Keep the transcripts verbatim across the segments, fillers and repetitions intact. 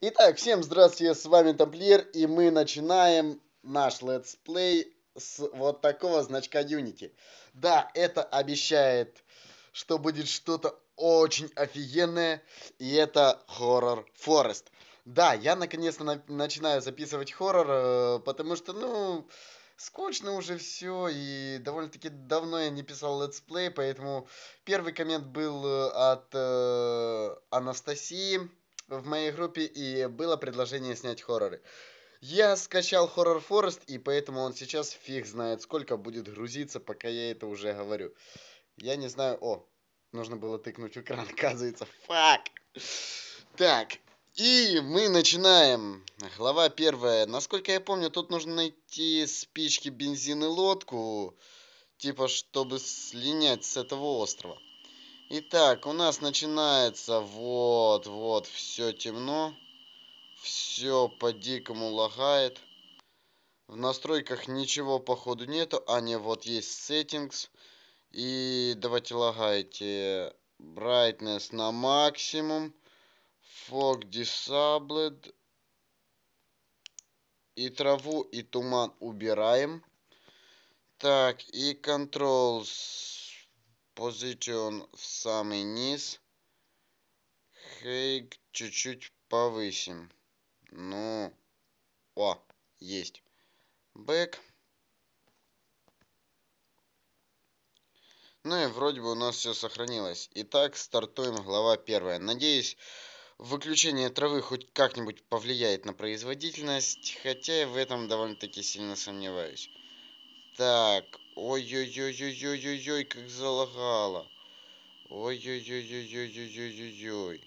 Итак, всем здравствуйте, с вами Тамплиер, и мы начинаем наш летсплей с вот такого значка Unity. Да, это обещает, что будет что-то очень офигенное, и это Horror Forest. Да, я наконец-то на- начинаю записывать хоррор, э, потому что, ну, скучно уже все, и довольно-таки давно я не писал летсплей, поэтому первый коммент был э, от э, Анастасии в моей группе, и было предложение снять хорроры. Я скачал Horror Forest, и поэтому он сейчас фиг знает сколько будет грузиться, пока я это уже говорю. Я не знаю... О, нужно было тыкнуть в экран, оказывается. Фак! Так, и мы начинаем. Глава первая. Насколько я помню, тут нужно найти спички, бензин и лодку, типа, чтобы слинять с этого острова. Итак, у нас начинается вот, вот, все темно. Все по-дикому лагает. В настройках ничего походу нету. А, не, вот есть settings. И давайте лагайте. Brightness на максимум. Fog disabled. И траву, и туман убираем. Так, и controls. Position в самый низ. Хейк чуть-чуть повысим. Ну, о, есть. Back. Ну и вроде бы у нас все сохранилось. Итак, стартуем глава первая. Надеюсь, выключение травы хоть как-нибудь повлияет на производительность, хотя я в этом довольно-таки сильно сомневаюсь. Так, ой-ой-ой-ой-ой-ой-ой, как залагало. Ой-ой-ой-ой-ой-ой-ой-ой.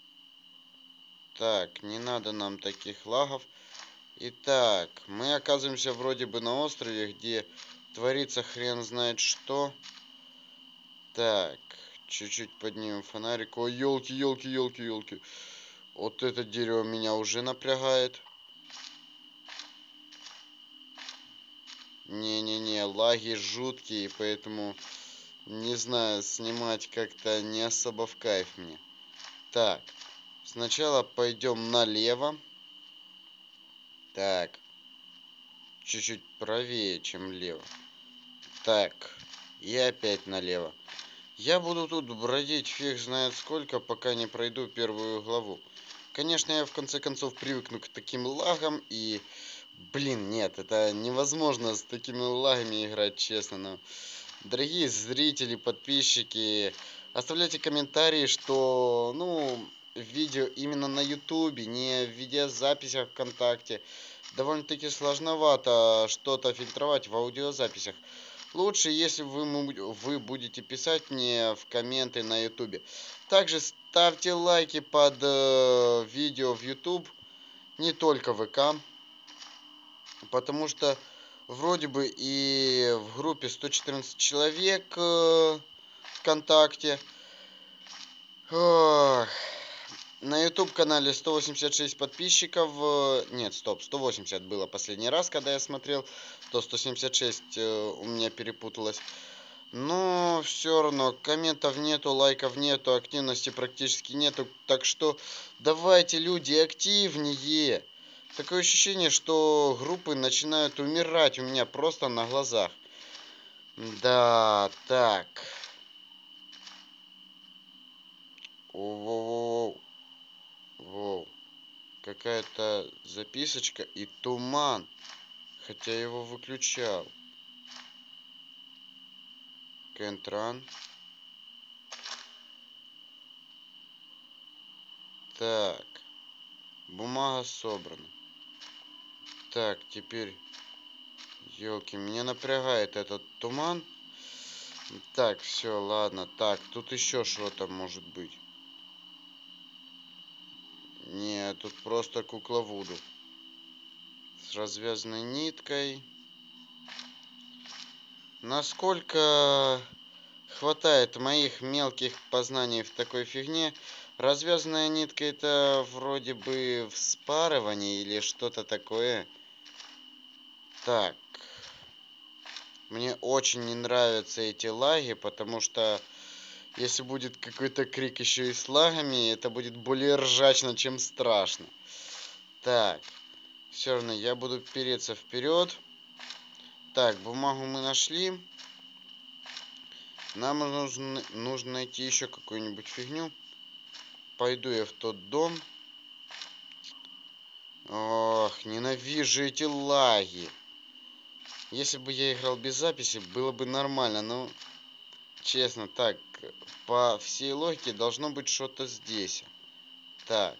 Так, не надо нам таких лагов. Итак, мы оказываемся вроде бы на острове, где творится хрен знает что. Так, чуть-чуть поднимем фонарик. Ой, елки, елки, елки, елки. Вот это дерево меня уже напрягает. Не-не-не, лаги жуткие, поэтому не знаю, снимать как-то не особо в кайф мне. Так, сначала пойдем налево. Так, чуть-чуть правее, чем лево. Так, и опять налево. Я буду тут бродить фиг знает сколько, пока не пройду первую главу. Конечно, я в конце концов привыкну к таким лагам и... Блин, нет, это невозможно с такими лагами играть, честно. Но... Дорогие зрители, подписчики, оставляйте комментарии, что, ну, видео именно на ютубе, не в видеозаписях ВКонтакте. Довольно-таки сложновато что-то фильтровать в аудиозаписях. Лучше, если вы, вы будете писать мне в комменты на ютубе. Также ставьте лайки под э, видео в ютуб, не только в ВК, потому что вроде бы и в группе сто четырнадцать человек э, ВКонтакте. Ох. На YouTube канале сто восемьдесят шесть подписчиков. э, Нет, стоп, сто восемьдесят было последний раз, когда я смотрел. То сто семьдесят шесть э, у меня перепуталось. Но все равно комментов нету, лайков нету, активности практически нету. Так что давайте, люди, активнее. Такое ощущение, что группы начинают умирать у меня просто на глазах. Да, так. Воу, воу, какая-то записочка и туман. Хотя я его выключал. Кентран. Так. Бумага собрана. Так, теперь... Ёлки, меня напрягает этот туман. Так, все, ладно. Так, тут еще что-то может быть. Нет, тут просто кукла Вуду. С развязанной ниткой. Насколько хватает моих мелких познаний в такой фигне, развязанная нитка это вроде бы вспарывание или что-то такое. Так. Мне очень не нравятся эти лаги, потому что Если будет какой-то крик еще и с лагами, это будет более ржачно, чем страшно. Так, все равно я буду переться вперед. Так, бумагу мы нашли. Нам нужно, нужно найти еще какую-нибудь фигню. Пойду я в тот дом. Ох, ненавижу эти лаги. Если бы я играл без записи, было бы нормально, но... Честно, так, по всей логике должно быть что-то здесь. Так.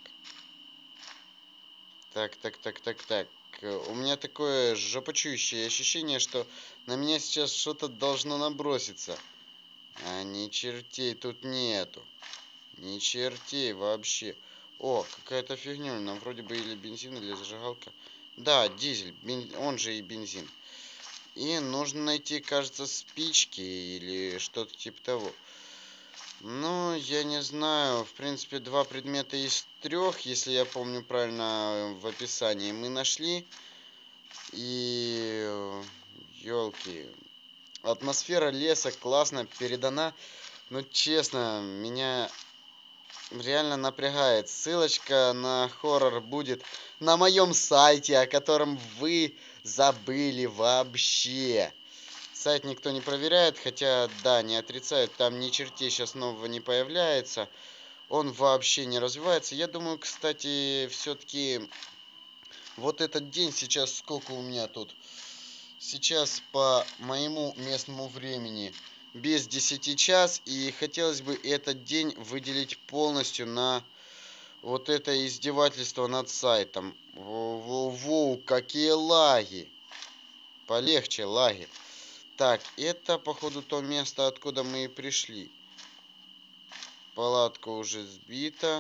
Так, так, так, так, так. У меня такое жопочующее ощущение, что на меня сейчас что-то должно наброситься. А ни чертей тут нету. Ни чертей вообще. О, какая-то фигня. Нам вроде бы или бензин, или зажигалка. Да, дизель. Бен... Он же и бензин. И нужно найти, кажется, спички или что-то типа того. Ну, я не знаю. В принципе, два предмета из трех, если я помню правильно в описании, мы нашли. И... Ёлки. Атмосфера леса классно передана. Но, честно, меня реально напрягает. Ссылочка на хоррор будет на моем сайте, о котором вы забыли вообще. Сайт никто не проверяет, хотя, да, не отрицают, там ни чертей сейчас нового не появляется. Он вообще не развивается. Я думаю, кстати, все-таки вот этот день сейчас, сколько у меня тут? Сейчас по моему местному времени без десяти час. И хотелось бы этот день выделить полностью на вот это издевательство над сайтом. Воу-воу-воу, какие лаги. Полегче лаги. Так, это, походу, то место, откуда мы и пришли. Палатка уже сбита.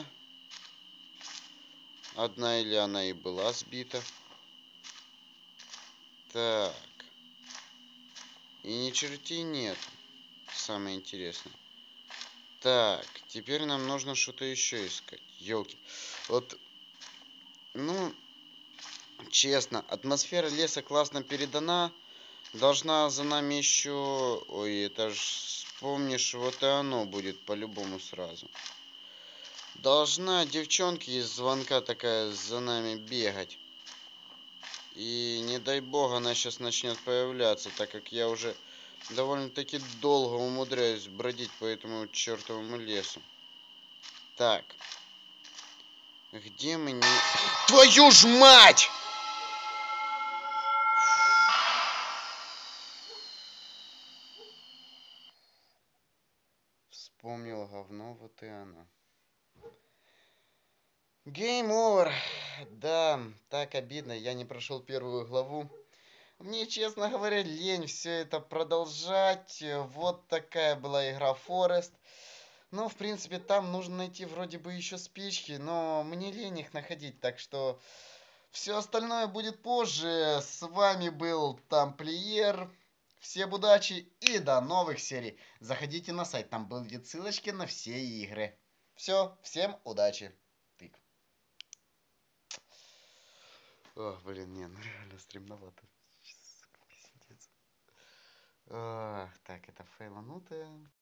Одна или она и была сбита. Так. И ни чертей нет. Самое интересное. Так, теперь нам нужно что-то еще искать. Ёлки. Вот, ну, честно, атмосфера леса классно передана. Должна за нами еще... Ой, это ж вспомнишь, вот и оно будет по-любому сразу. Должна девчонка из звонка такая за нами бегать. И не дай бог она сейчас начнет появляться, так как я уже довольно-таки долго умудряюсь бродить по этому чертовому лесу. Так. Где мы не... Твою ж мать! Вспомнил говно, вот и оно. Game over. Да, так обидно, я не прошел первую главу. Мне, честно говоря, лень все это продолжать. Вот такая была игра Forest. Ну, в принципе, там нужно найти вроде бы еще спички, но мне лень их находить, так что все остальное будет позже. С вами был Тамплиер. Всем удачи и до новых серий. Заходите на сайт, там будут ссылочки на все игры. Все, всем удачи. Тык. Ох, блин, не, ну реально стремновато. Ах, так, это фейланутая.